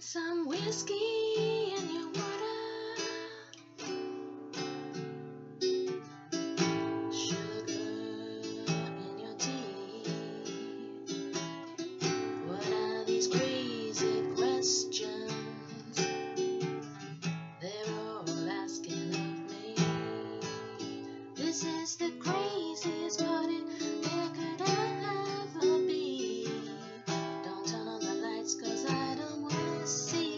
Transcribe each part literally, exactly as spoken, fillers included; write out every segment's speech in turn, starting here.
some whiskey in your water, sugar in your tea. What are these crazy questions they're all asking of me? This is the craziest party there could ever be. Don't turn on the lights 'cause I don't wanna see.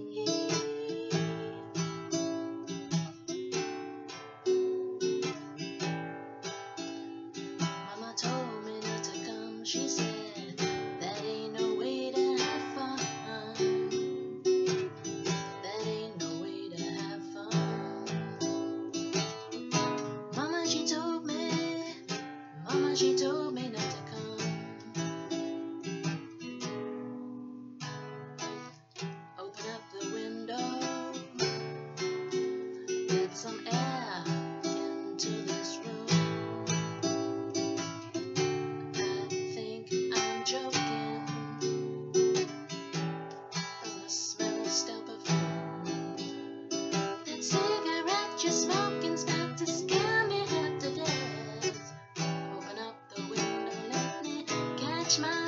Mama told me not to come. She said that ain't no way to have fun. That ain't no way to have fun. Mama, she told me. Mama, she told me not to come. Open up the window, get some air into this room. I think I'm joking from the smell of stale perfume. That cigarette you're smoking's about to scare me half to death. Open up the window, let me catch my